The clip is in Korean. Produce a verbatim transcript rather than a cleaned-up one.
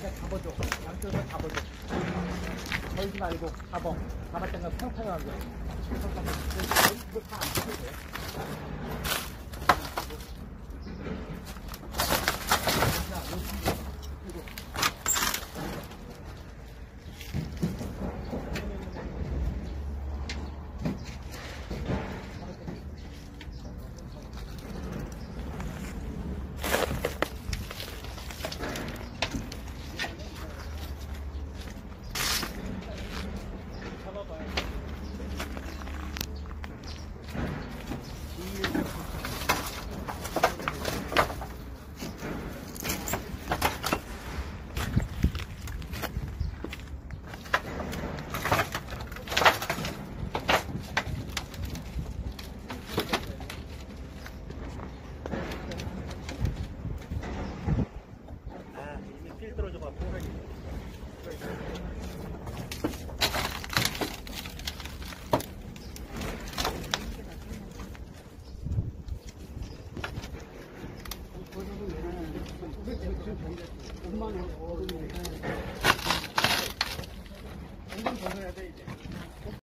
이렇게 잡아줘. 양쪽으로 잡아줘. 걸지 말고 잡아. 잡았다가 평평하게. 이거 다안 쳐도 돼. 엄마는 어른이